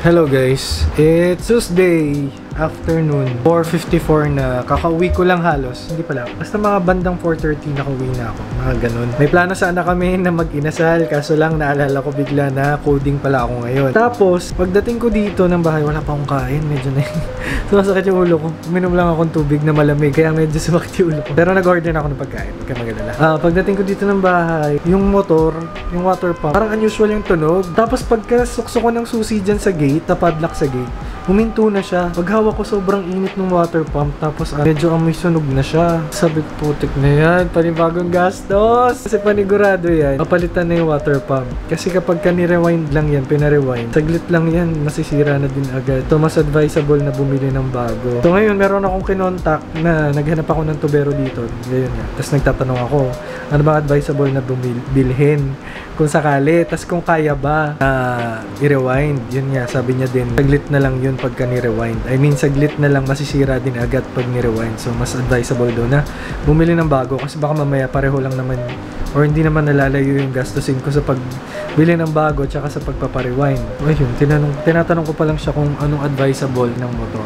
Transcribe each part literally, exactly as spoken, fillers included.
Hello guys, it's Tuesday afternoon, four fifty-four na. Kakauwi ko lang halos, hindi pala, basta mga bandang four thirty nakauwi na ako, mga ganun. May plano sana kami na mag-inasal, kaso lang naalala ko bigla na coding pala ako ngayon. Tapos pagdating ko dito ng bahay, wala pa akong kain, medyo na sumasakit yung ulo ko. Uminom lang akong tubig na malamig, kaya medyo sumakit yung ulo ko. Pero nag-order na ako ng pagkain, huwag ka magalala. Ah, pagdating ko dito ng bahay, yung motor, yung water pump, parang unusual yung tunog. Tapos pagka sukso ko ng susi dyan sa gate, tapadlock sa gate, huminto na siya. Paghawak ko, sobrang init ng water pump. Tapos uh, medyo amoy sunog na siya. Sabi ko, putik na yan. Panibagong gastos. Kasi panigurado yan. Papalitan na yung water pump. Kasi kapag ka ni-rewind lang yan, pina-rewind, saglit lang yan, masisira na din agad. So, mas advisable na bumili ng bago. So, ngayon, meron akong kinontak na naghanap ako ng tubero dito. Ngayon nga. Tapos nagtatanong ako, ano ba advisable na bilhin? Kung sakali. Tapos kung kaya ba na uh, i-rewind. Yun nga, sabi niya din, saglit na lang yun pagka ni-rewind. I mean, saglit na lang masisira din agad pag ni-rewind. So, mas advisable doon na bumili ng bago kasi baka mamaya pareho lang naman or hindi naman nalalayo yung gastusin ko sa pagbili ng bago tsaka sa pagpaparewind. Ayun, tinanong, tinatanong ko pa lang siya kung anong advisable ng motor.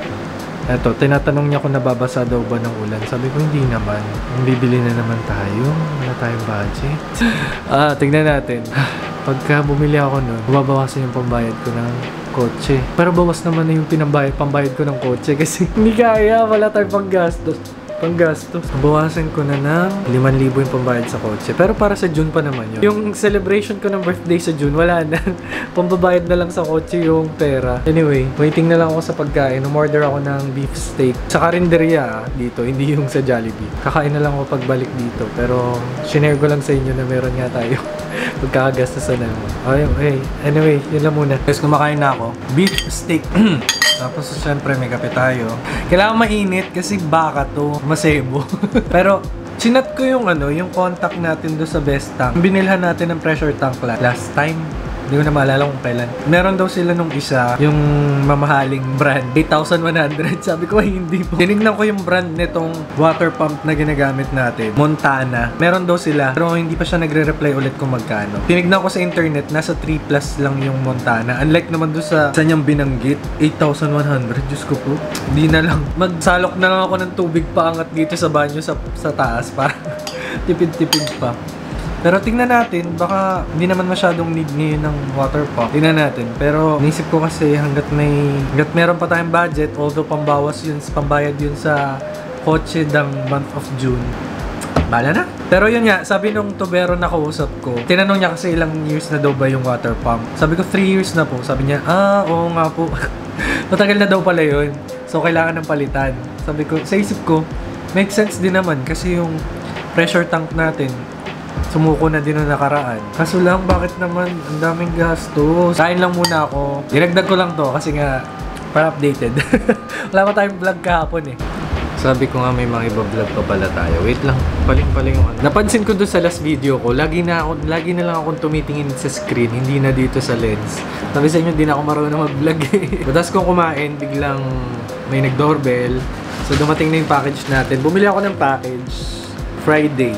Eto, tinatanong niya kung nababasa daw ba ng ulan. Sabi ko, hindi naman. Bibili na naman tayo. Wala tayong budget. ah, tignan natin. Pagka bumili ako nun, babawasan yung pambayad ko ng kotse. Pero bawas naman na yung pinambayad, pambayad ko ng kotse kasi hindi kaya, wala tayong panggastos. Panggastos. Bawasan ko na ng limang libo yung pambayad sa kotse. Pero para sa June pa naman yun. Yung celebration ko ng birthday sa June, wala na. Pambabayad na lang sa kotse yung pera. Anyway, waiting na lang ako sa pagkain. Umorder ako ng beef steak. Sa karinderya dito, hindi yung sa Jollibee. Kakain na lang ako pagbalik dito. Pero, shinare ko lang sa inyo na meron nga tayo. Pagkakagastosan na naman. Okay, okay. Anyway, yun lang muna. Guys, kumakain na ako. Beef steak. Tapos, syempre, may kape tayo. Kailangan mainit kasi baka to. Masebo. Pero, sinat ko yung ano, yung contact natin do sa Best Tank. Binilhan natin ng pressure tank last time. Hindi ko na maalala kung kailan. Meron daw sila nung isa, yung mamahaling brand, eight thousand one hundred. Sabi ko, ay hindi po. Tinignan ko yung brand nitong water pump na ginagamit natin, Montana. Meron daw sila, pero hindi pa siya nagre-reply ulit kung magkano. Tinignan ko sa internet, nasa three plus lang yung Montana. Unlike naman doon sa sa niyang binanggit, eight thousand one hundred. Diyos ko po. Hindi na lang. Magsalok na lang ako ng tubig paangat dito sa banyo sa, sa taas para tipid-tipid pa. Pero tingnan natin, baka hindi naman masyadong need ngayon ng water pump. Tingnan natin. Pero naisip ko kasi hanggat may hanggat meron pa tayong budget, although pambawas yun, pambayad yun sa kotse ng month of June. Bala na. Pero yun nga, sabi nung tubero na kausap ko, tinanong niya kasi ilang years na daw ba yung water pump. Sabi ko, three years na po. Sabi niya, ah, oo nga po. Matagal na daw pala yun. So, kailangan ng palitan. Sabi ko, sa isip ko, make sense din naman kasi yung pressure tank natin, sumuko na din na nakaraan. Kaso lang, bakit naman ang daming gastos? Kain lang muna ako. Dinagdag ko lang to kasi nga, para updated. Wala pa tayong vlog kahapon eh. Sabi ko nga may mga iba vlog pa pala tayo. Wait lang, paling-paling yung ano. Napansin ko doon sa last video ko, lagi na ako, lagi na lang akong tumitingin sa screen, hindi na dito sa lens. Sabi sa inyo, hindi na ako marunong mag-vlog eh. Batas kong kumain, biglang may nag-doorbell. So dumating na yung package natin. Bumili ako ng package Friday.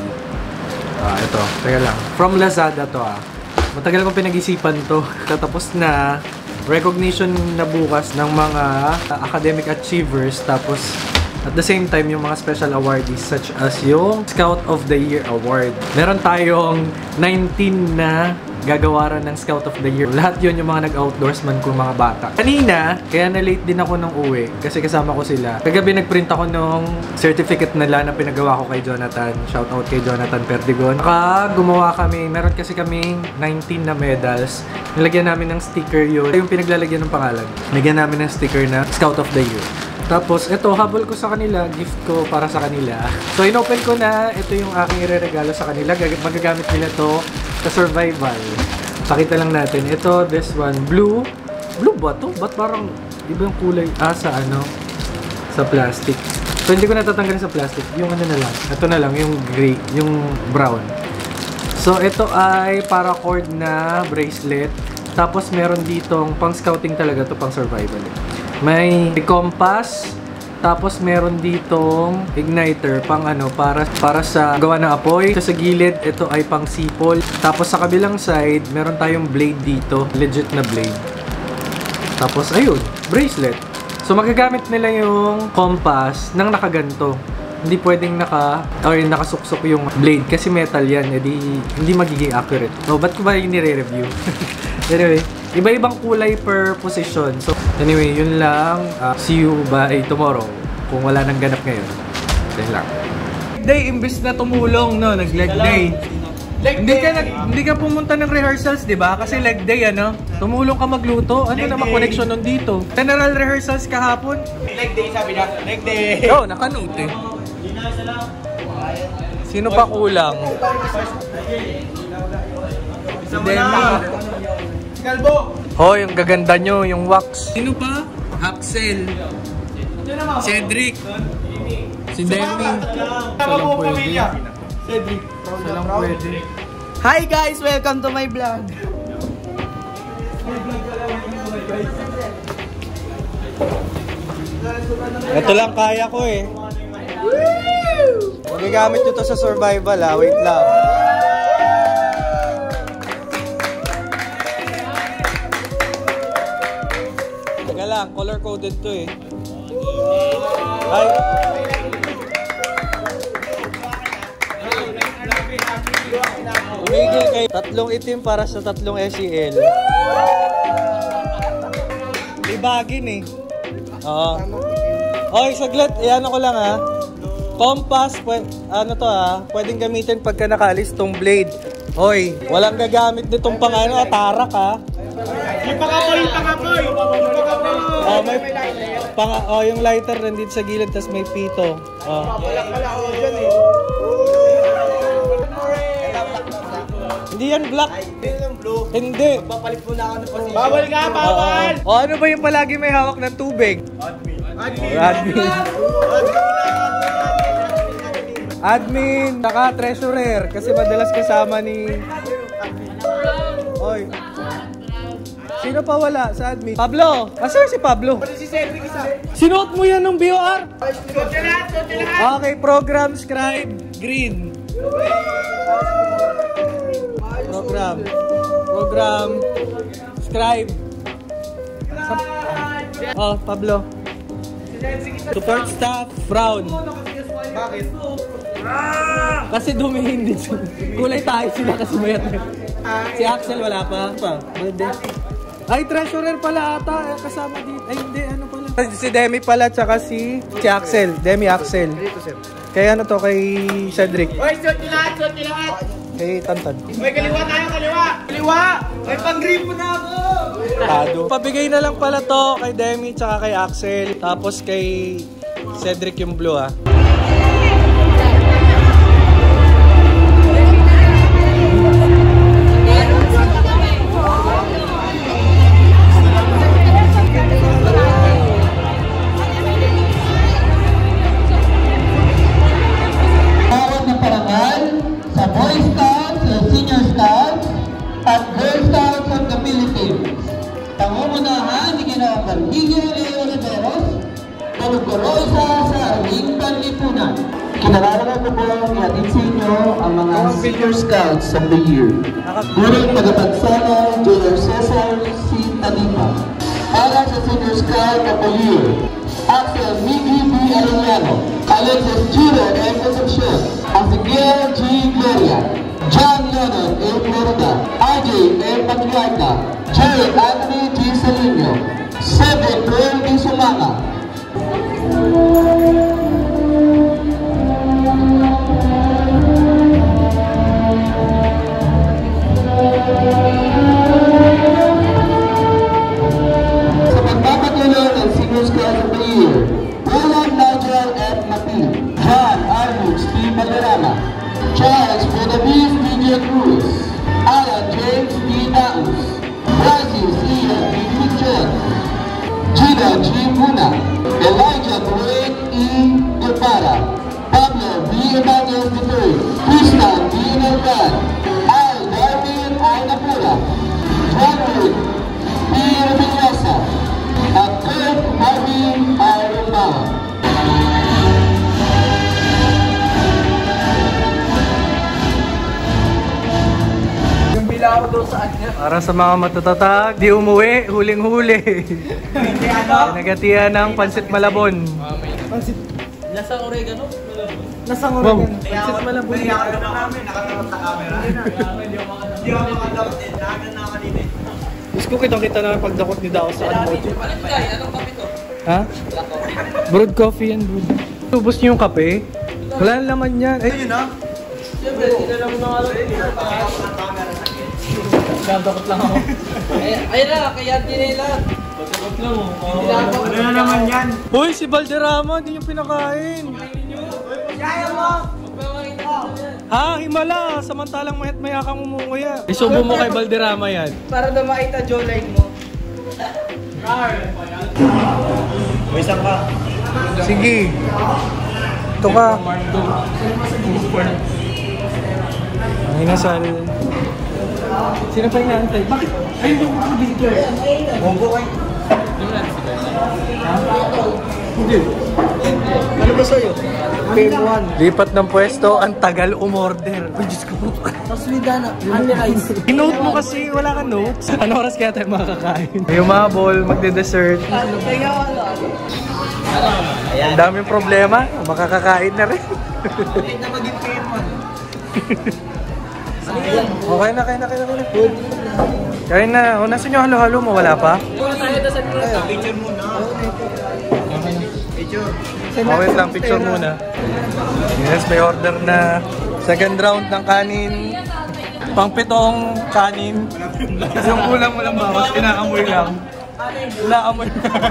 Ah, ito. Teka lang. From Lazada to ah. Matagal kong pinag-isipan to. Tatapos na. Recognition na bukas ng mga uh, academic achievers. Tapos, at the same time, yung mga special awardees such as yung Scout of the Year Award. Meron tayong nineteen na gagawaran ng Scout of the Year. Lahat yun yung mga nag-outdoorsman ko mga bata. Kanina, kaya na-late din ako ng uwi kasi kasama ko sila. Kagabi nag-print ako nung certificate nila na pinagawa ko kay Jonathan. Shout out kay Jonathan Perdigon. Saka gumawa kami, meron kasi kaming nineteen na medals. Nilagyan namin ng sticker yun. Yung pinaglalagyan ng pangalan. Nilagyan namin ng sticker na Scout of the Year. Tapos, ito, habol ko sa kanila, gift ko para sa kanila. So, inopen ko na, ito yung aking ireregalo sa kanila. Magagamit nila to sa survival. Pakita lang natin. Ito, this one, blue. Blue ba to? Ba't parang iba yung kulay? Ah, sa ano? Sa plastic. So, hindi ko natatanggalin sa plastic. Yung ano na lang. Ito na lang, yung gray, yung brown. So, ito ay paracord na bracelet. Tapos, meron ditong pang scouting talaga to, pang survival. May compass, tapos meron ditong igniter pang ano para para sa gawa ng apoy. Ito sa gilid, ito ay pang sipol. Tapos sa kabilang side, meron tayong blade dito, legit na blade. Tapos, ayun, bracelet. So, magagamit nila yung compass ng nakaganto. Hindi pwedeng naka, or nakasuksok yung blade kasi metal yan. Hindi, hindi magiging accurate. So, ba't ko ba yung nire-review? Anyway, iba-ibang kulay per position. So, anyway, yun lang. Uh, see you by tomorrow. Kung wala nang ganap ngayon. Dahil lang. Day, imbis na tumulong, no? Nag-leg day. Leg hindi ka nag, hindi ka pumunta ng rehearsals, 'di ba? Kasi leg day ano. Tumulong ka magluto. Ano na ma-connection nun dito? General rehearsals kahapon. Leg day sabi na. Leg day. Oh, nakanote eh. Sino pa kulang? Si Demi. Kalbo. Hoy, yung gaganda nyo, yung wax. Sino pa? Axel. Cedric. Si Demi. Salang pwede. Cedric. Salang pwede. Hi guys! Welcome to my vlog! Ito lang kaya ko eh. Magagamit nyo to sa survival ah. Wait lang. Teka lang, color coded to eh. Ay. Umigil kayo. Tatlong itim para sa tatlong S E L. Libagin eh. Oo. Oy, saglit. Iano ko lang ha. Compass, ano to ha. Pwedeng gamitin pagka nakaalis tong blade. Oy, walang gagamit nitong pang ano, tarak ha. Yung pangapoy, pangapoy. Oh, may pang oh, yung lighter nandito sa gilid tas may pito. Oh. Hindi yan black. Hindi yung blue. Hindi. Papalit mo na ako ng position. Bawal nga, bawal! O oh, ano ba yung palagi may hawak ng tubig? Admin. Oh, admin. Admin. Saka treasurer. Kasi madalas kasama ni... Oy. Sino pa wala sa admin? Pablo. Asa si Pablo? Si Cedric isa. Sinuot mo yan ng B O R? Suot na lahat, suot na lahat. Okay, program, scribe, green. Program. Program. Scribe. Oh, Pablo. Support staff, brown. Bakit? Kasi dumihin din. Kulay tayo sila kasi mayat. Si Axel wala pa. Pa. Ay, treasurer pala ata. Kasama dito. Ay, hindi. Ano pala? Si Demi pala, tsaka si, si Axel. Demi Axel. Kaya ano to, kay Cedric. Oy, suot na lahat, suot na lahat. Kay Tantan. Oy, kaliwa tayo, kaliwa. Kaliwa! May pang-green mo na ako. Tado. Pabigay na lang pala to kay Demi tsaka kay Axel. Tapos kay Cedric yung blue ah. Bawat na parangal sa Boy Scouts, sa Senior Scouts, at Girl Scouts of the Philippines. Pangungunahan ni Ginoong Carmigio Leo Riveros, Manugorosa sa Aling Panlipunan. Kinararaman ko po ihatid sa inyo ang mga Senior Scouts of the Year. Gurong Tagapagsala, Junior Cesar C. Tanipa. Para sa Senior Scout of the Year, Axel Miggy B. Arellano, Alexis Juro M. Concepcion, Ezequiel G. Gloria, John Lennon A. Florida, R J M. Patriarca, Jerry Anthony G. Salino, Seven Roel D. Sumanga. Sa pagpapatuloy ng Senior Scout of the Year, Roland Nigel F. Mapil, John Arnux P. Valderrama, Charles Bodavis D J Cruz, Alan James P. Daus, Francis E. B. John, Gina G. Muna, Elijah Dwayne E. Para sa mga matatatag, di umuwi, huling-huli. Nagatihan ng pansit malabon. Lasang oregano? Lasang oregano. Pansit malabon. Hindi ako namin, nakatakot sa camera. Hindi ako makadakot din, nakagan na kanina. Gusto ko kitang-kita na pagdakot ni Dao sa Anmoji. Anong kape to? Ha? Brewed coffee yan, brewed. Ubus niyo yung kape? Wala na laman yan. Ay, Ayun na. Siyempre, sinala mo na nga lang. Nagdakot lang ako. Ayun na, kaya tinila. Nagdakot lang ako. Ano na naman yan? Uy, si Valderrama, hindi yung pinakain. Kaya mo! Ha? Himala! Samantalang mayat maya kang umunguya. Isubo mo kay Valderrama yan. Para na makita jawline mo. May isang ka. Sige. Ito ka. Ang inasal. Sino pa inaantay? Bakit? Ayun yung mga video. Bongo kayo. Hindi. Ano ba sa'yo? Game one. Lipat ng pwesto, ang tagal umorder. Uy, Diyos ko. Tapos Lidana, honey rice. I-note mo kasi, wala ka notes. Ano oras kaya tayo makakain? May umabol, magde-dessert. Ano? Kaya ano? Ang daming problema, makakakain na rin. Hindi na maging game one. Okay na, kain na, kain na, kain na. Kain na. O, nasa nyo halo-halo mo? Wala pa? Picture muna. Picture. Okay lang, picture muna. Yes, may order na second round ng kanin. Pang-pitong kanin. Yung kulang mo lang bawas, inaamoy lang. Inaamoy.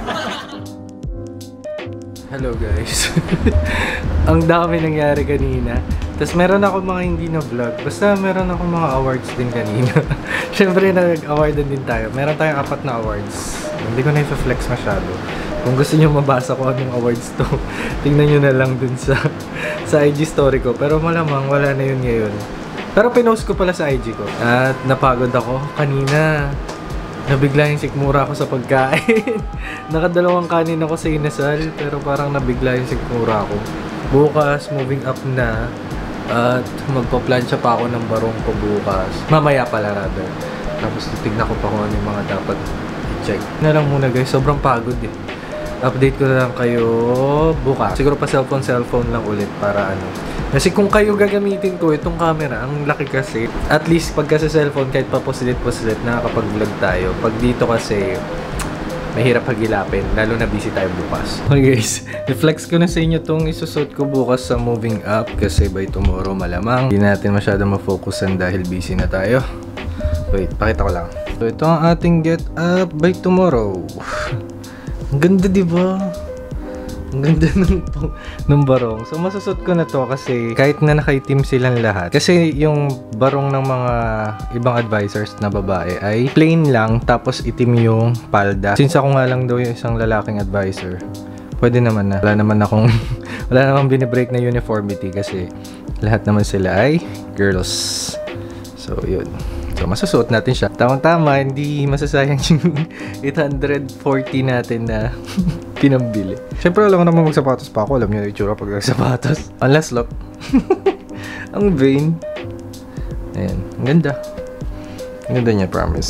Hello guys. Ang dami nangyari kanina. Tapos meron ako mga hindi na vlog. Basta meron ako mga awards din kanina. Siyempre nag-awardan din tayo. Meron tayong apat na awards. Hindi ko na i-flex masyado. Kung gusto niyo mabasa ko anong awards to, tingnan nyo na lang dun sa sa I G story ko. Pero malamang wala na yun ngayon. Pero pinost ko pala sa I G ko. At napagod ako kanina. Nabigla yung sikmura ako sa pagkain. Nakadalawang kanin ako sa inasal, pero parang nabigla yung sikmura ako. Bukas, moving up na. At magpa-plancha pa ako ng barong ko bukas. Mamaya pala rather. Tapos titignan ko pa kung ano yung mga dapat i-check. Na lang muna guys, sobrang pagod eh. Update ko na lang kayo bukas. Siguro pa cellphone, cellphone lang ulit para ano. Kasi kung kayo gagamitin ko itong camera, ang laki kasi. At least pagka sa cellphone, kahit pa posilit-posilit, nakakapag-vlog tayo. Pag dito kasi, mahirap hagilapin. Lalo na busy tayo bukas. Okay guys, i-flex ko na sa inyo itong isusot ko bukas sa moving up. Kasi by tomorrow malamang hindi natin masyadong mafocusan dahil busy na tayo. Wait, pakita ko lang. So ito ang ating get up by tomorrow. Ang ganda, diba? Ang ganda ng, ng barong. So, masusot ko na to kasi kahit na nakaitim silang lahat. Kasi yung barong ng mga ibang advisors na babae ay plain lang tapos itim yung palda. Since ako nga lang daw yung isang lalaking advisor, pwede naman na. Wala naman akong, wala naman binibreak na uniformity kasi lahat naman sila ay girls. So, yun. So, masusuot natin siya. Tamang-tama, hindi masasayang yung eight hundred forty natin na pinambili. Siyempre, alam ko naman magsapatos pa ako. Alam niyo yung itsura pag nagsapatos. Unless, look. Ang vain. Ayan. Ang ganda. Ang ganda niya, promise.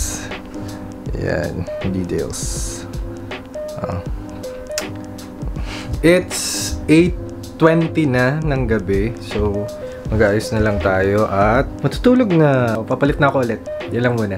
Ayan. Details. Oh. It's eight twenty na ng gabi. So, mag-aayos na lang tayo at matutulog na. Papalit na ako ulit. Yan lang muna.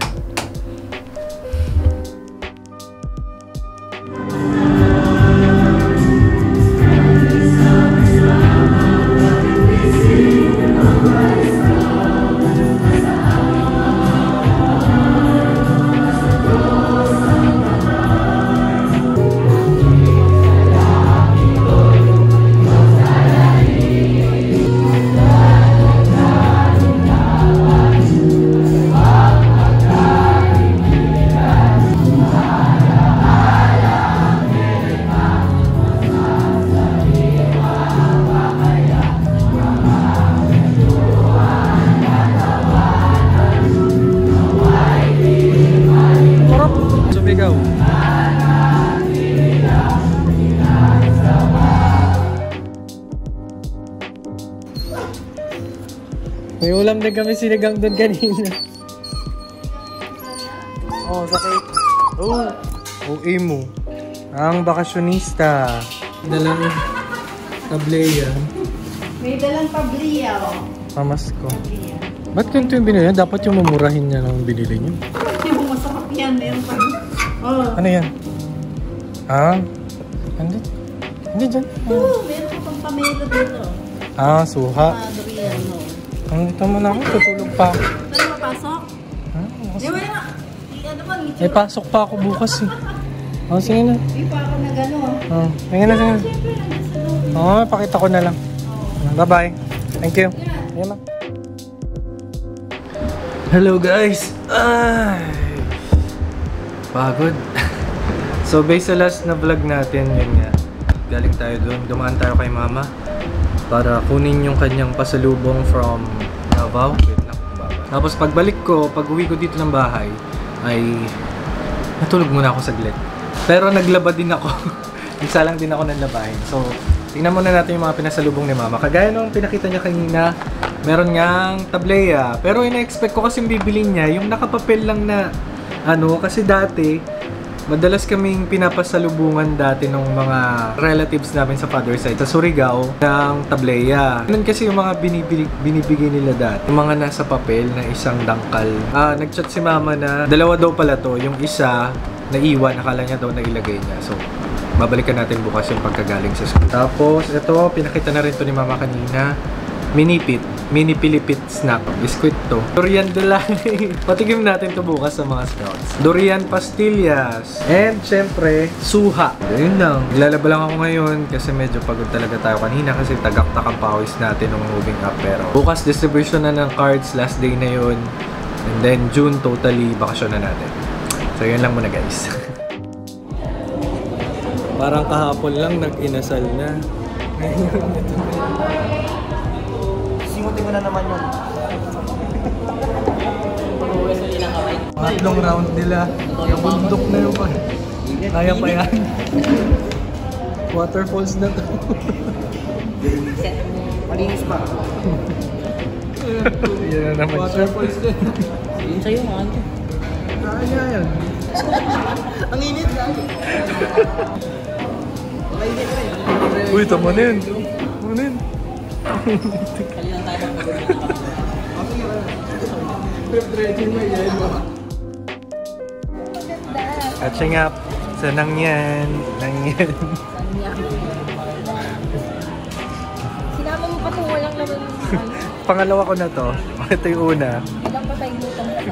May ulam din kami sinigang doon kanina. Oh, sakit. Oh. O A mo. Ang bakasyonista. Dalang tableya. May dalang tableya, oh. Pamasko. Ba't ganito yung binili? Dapat yung mamurahin niya ng binili niyo. Yung masarap yan, meron pa. Oh. Ano yan? Ah? Hindi. Hindi dyan. Oo, meron pa pang pamelo dito. Ah, suha. Madriya, no. Ang dito mo na ako. Tutulog pa ako. Saan mapasok? Ah, Di ba nga? Ano ba? may pasok pa ako bukas eh. Oh, sige na. Di pa ako na gano'n. Oh, sige na, sige na. Siyempre, nandiyan sa loob. Oo, oh, pakita ko na lang. Bye-bye. Thank you. Ayan na. Hello guys! Ay! Pagod. So based sa last na vlog natin, yun nga. Galing tayo doon. Dumaan tayo kay mama para kunin yung kanyang pasalubong from Davao. Wait lang. Tapos pagbalik ko, pag uwi ko dito ng bahay, ay natulog muna ako saglit. Pero naglaba din ako. Isa lang din ako naglabahin. So, tingnan muna natin yung mga pinasalubong ni mama. Kagaya nung pinakita niya kanina, meron ngang tableya. Pero ina-expect ko kasi bibili niya yung nakapapel lang na ano. Kasi dati, madalas kaming pinapasalubungan dati ng mga relatives namin sa father side sa Surigao ng tableya. Ganun kasi yung mga binibili, binibigay nila dati. Yung mga nasa papel na isang dangkal. Ah, nag-chat si mama na dalawa daw pala to. Yung isa, naiwan, akala niya daw na ilagay niya. So, babalikan natin bukas yung pagkagaling sa school. Tapos, ito, pinakita na rin to ni mama kanina. Minipit. Mini Pilipit snack. Biskuit to. Durian Delay. Patigim natin to bukas sa mga scouts. Durian pastillas. And, syempre, suha. Ayun lang. Ilalaba lang ako ngayon kasi medyo pagod talaga tayo kanina kasi tagaktak ang pawis natin nung moving up. Pero, bukas distribution na ng cards. Last day na yun. And then, June, totally bakasyon na natin. So, yun lang muna guys. Parang kahapon lang nag-inasal na. Simutin mo na naman yun. Tatlong round nila. Bundok na yung pa. Kaya pa yan. Waterfalls na to. Malinis pa. Yan na naman siya. Waterfalls na. Yun sa'yo, mahal ko. Kaya yan. Ang init na. Uy, tama na yun. Tama na yun. Kalilang tayo magpagod. Catching up sa Nangyan. Nangyan. Sinama mo pa ito, walang laman. Pangalawa ko na to. Ito yung una. Ilang pa tayo lutang pa.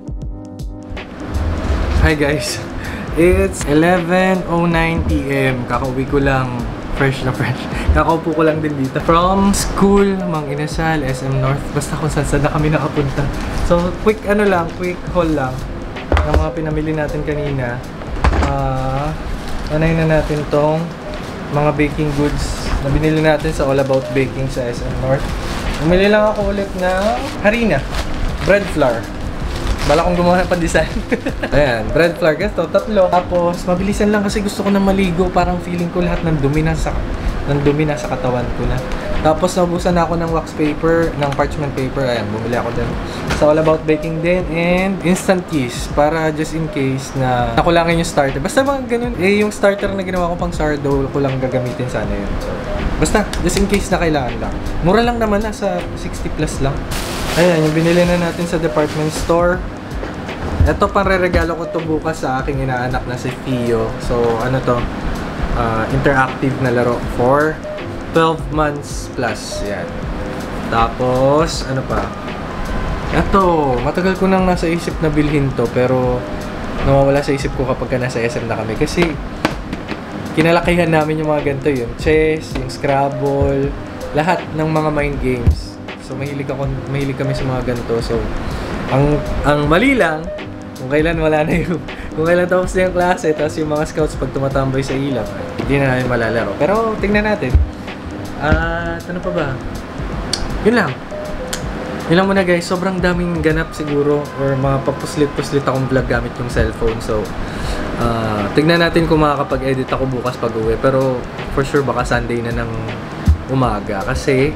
Hi guys. It's eleven oh nine p m Kakauwi ko lang. Fresh na fresh. Kakaupo ko lang din dito. From school, Mang Inasal, S M North. Basta kung saan saan na kami nakapunta. So, quick ano lang, quick haul lang ng mga pinamili natin kanina. Ah, uh, anay na natin tong mga baking goods na binili natin sa All About Baking sa S M North. Bumili lang ako ulit ng harina, bread flour. Bala kong gumawa ng pan-design. Ayan, bread flour ganito, tatlo. Tapos, mabilisan lang kasi gusto ko na maligo. Parang feeling ko lahat ng dumi na sa, ng dumi na sa katawan ko na. Tapos, nabusan ako ng wax paper, ng parchment paper. Ayan, bumili ako din. So, All About Baking din. And instant yeast. Para just in case na nakulangan yung starter. Basta mga ganun. Eh, yung starter na ginawa ko pang sourdough ko lang gagamitin sana yun. So, basta, just in case na kailangan lang. Mura lang naman, nasa sixty plus lang. Ayan, yung binili na natin sa department store. Ito pang re-regalo ko to bukas sa aking inaanak na si Fio. So, ano to? Uh, interactive na laro for twelve months plus. Yan. Tapos, ano pa? Ito, matagal ko nang nasa isip na bilhin to. Pero, nawawala sa isip ko kapag nasa S M na kami. Kasi, kinalakihan namin yung mga ganito. Yung chess, yung Scrabble, lahat ng mga mind games. So, mahilig ako, mahilig kami sa mga ganito. So, ang ang mali lang, kung kailan wala na yung, kung kailan tapos na yung klase, tapos yung mga scouts pag tumatamboy sa ilap, hindi na namin malalaro. Pero, tingnan natin. At, uh, ano pa ba? Yun lang. Yun lang muna guys. Sobrang daming ganap siguro, or mga papuslit-puslit akong vlog gamit yung cellphone. So, uh, tingnan natin kung makakapag-edit ako bukas pag uwi. Pero, for sure, baka Sunday na ng umaga. Kasi,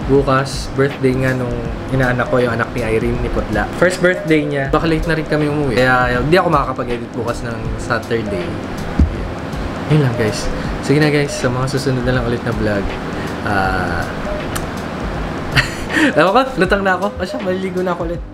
bukas, birthday nga nung inaanak ko, yung anak ni Irene, ni Putla. First birthday niya, baka late na rin kami umuwi. Kaya hindi ako makakapag-edit bukas ng Saturday. Yun lang guys. Sige na guys, sa mga susunod na lang ulit na vlog. Ah... Uh, ewan ko, lutang na ako. Asya, maliligo na ako ulit.